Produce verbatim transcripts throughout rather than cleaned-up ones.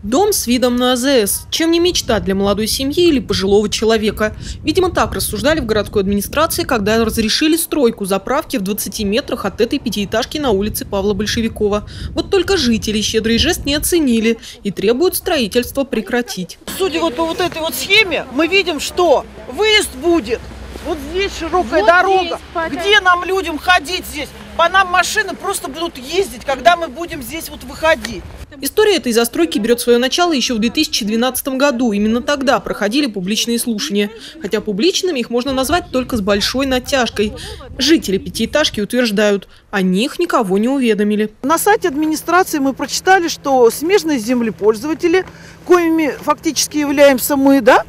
Дом с видом на АЗС. Чем не мечта для молодой семьи или пожилого человека? Видимо, так рассуждали в городской администрации, когда разрешили стройку заправки в двадцати метрах от этой пятиэтажки на улице Павла Большевикова. Вот только жители щедрый жест не оценили и требуют строительство прекратить. Судя вот по вот этой вот схеме, мы видим, что выезд будет. Вот здесь широкая вот дорога. здесь, где нам, людям, ходить здесь? По нам машины просто будут ездить, когда мы будем здесь вот выходить. История этой застройки берет свое начало еще в две тысячи двенадцатом году. Именно тогда проходили публичные слушания. Хотя публичными их можно назвать только с большой натяжкой. Жители пятиэтажки утверждают, о них никого не уведомили. На сайте администрации мы прочитали, что смежные землепользователи, коими фактически являемся мы, да,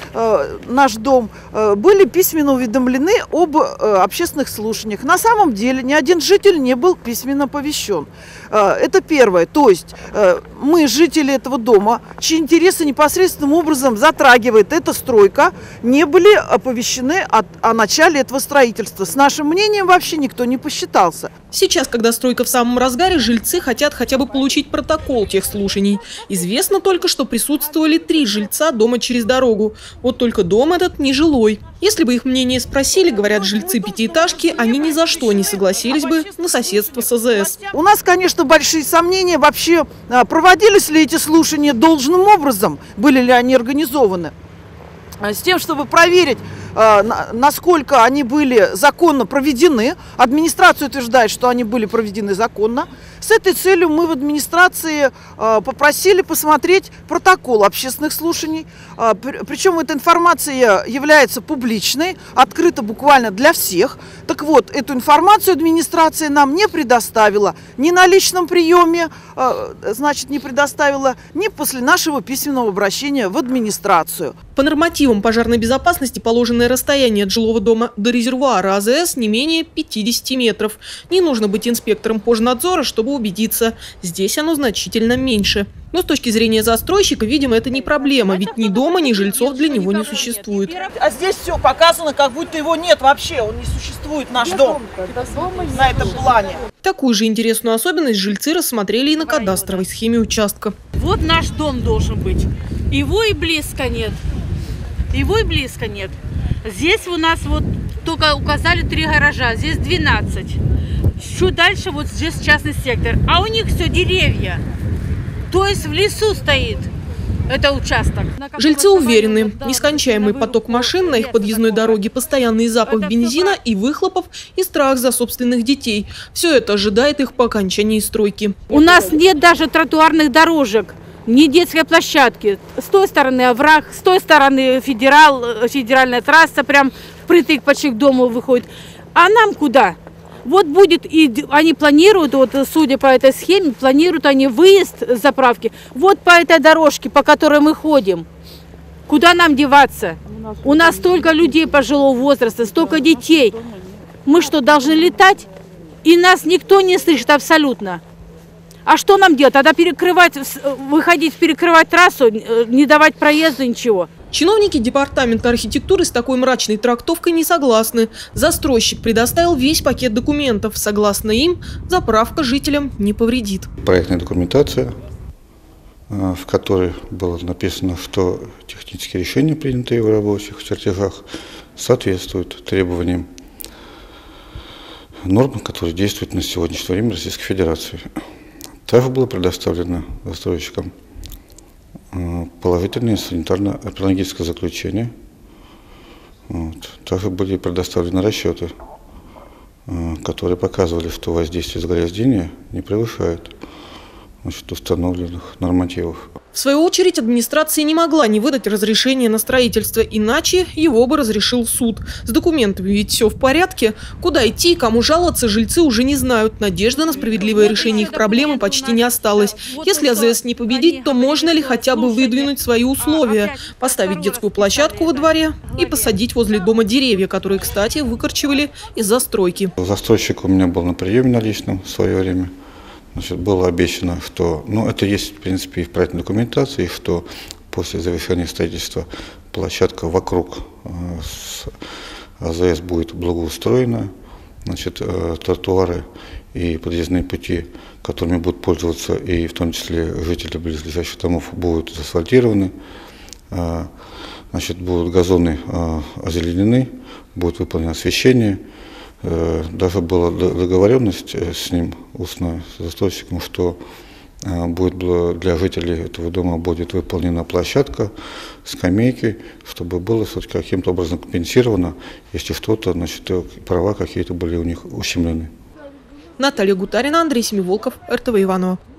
наш дом, были письменно уведомлены об общественных слушаниях. На самом деле ни один житель не был письменно оповещен. Это первое. То есть мы, жители этого дома, чьи интересы непосредственным образом затрагивает эта стройка, не были оповещены о, о начале этого строительства. С нашим мнением вообще никто не посчитался. Сейчас, когда стройка в самом разгаре, жильцы хотят хотя бы получить протокол тех слушаний. Известно только, что присутствовали три жильца дома через дорогу. Вот только дом этот не жилой. Если бы их мнение спросили, говорят жильцы пятиэтажки, они ни за что не согласились бы на соседство с АЗС. У нас, конечно, большие сомнения, вообще проводились ли эти слушания должным образом, были ли они организованы. С тем, чтобы проверить, насколько они были законно проведены. Администрация утверждает, что они были проведены законно. С этой целью мы в администрации попросили посмотреть протокол общественных слушаний. Причем эта информация является публичной, открыта буквально для всех. Так вот, эту информацию администрация нам не предоставила ни на личном приеме, значит, не предоставила, ни после нашего письменного обращения в администрацию. По нормативам пожарной безопасности положенное расстояние от жилого дома до резервуара АЗС не менее пятидесяти метров. Не нужно быть инспектором пожнадзора, чтобы убедиться, здесь оно значительно меньше. Но с точки зрения застройщика, видимо, это не проблема, ведь ни дома, ни жильцов для него не существует. А здесь все показано, как будто его нет вообще, он не существует, наш дом, на этом плане. Такую же интересную особенность жильцы рассмотрели и на кадастровой схеме участка. Вот наш дом должен быть. Его и близко нет. Его и близко нет. Здесь у нас вот только указали три гаража, здесь двенадцать. Чуть дальше вот здесь частный сектор. А у них все деревья. То есть в лесу стоит это участок. Жильцы уверены, нескончаемый поток машин на их подъездной дороге, постоянный запах бензина и выхлопов и страх за собственных детей. Все это ожидает их по окончании стройки. У нас нет даже тротуарных дорожек. Ни детской площадки. С той стороны овраг, с той стороны федерал, федеральная трасса, прям впритык почти к дому выходит. А нам куда? Вот будет, и они планируют, вот судя по этой схеме, планируют они выезд с заправки вот по этой дорожке, по которой мы ходим. Куда нам деваться? У нас столько людей пожилого возраста, столько детей. Мы что, должны летать? И нас никто не слышит абсолютно. А что нам делать? Тогда перекрывать, выходить, перекрывать трассу, не давать проезда, ничего. Чиновники департамента архитектуры с такой мрачной трактовкой не согласны. Застройщик предоставил весь пакет документов. Согласно им, заправка жителям не повредит. Проектная документация, в которой было написано, что технические решения, принятые в рабочих чертежах, соответствуют требованиям норм, которые действуют на сегодняшнее время в Российской Федерации. Также было предоставлено застройщикам положительное санитарно-эпидемиологическое заключение. Вот. Также были предоставлены расчеты, которые показывали, что воздействие загрязнения не превышает, значит, установленных нормативов. В свою очередь, администрация не могла не выдать разрешение на строительство, иначе его бы разрешил суд. С документами ведь все в порядке. Куда идти и кому жаловаться, жильцы уже не знают. Надежды на справедливое решение их проблемы почти не осталось. Если АЗС не победить, то можно ли хотя бы выдвинуть свои условия? Поставить детскую площадку во дворе и посадить возле дома деревья, которые, кстати, выкорчевали из застройки. Застройщик у меня был на приеме на личном в свое время. Значит, было обещано, что, ну, это есть, в принципе, и в проектной документации, что после завершения строительства площадка вокруг э, АЗС будет благоустроена, значит, э, тротуары и подъездные пути, которыми будут пользоваться, и в том числе жители близлежащих домов, будут заасфальтированы. Значит, будут газоны озеленены, будет выполнено освещение. Даже была договоренность с ним, устная, с застройщиком, что будет для жителей этого дома будет выполнена площадка, скамейки, чтобы было хоть каким-то образом компенсировано, если что-то, значит, права какие-то были у них ущемлены. Наталья Гутарина, Андрей Семиволков, эр тэ вэ Иваново.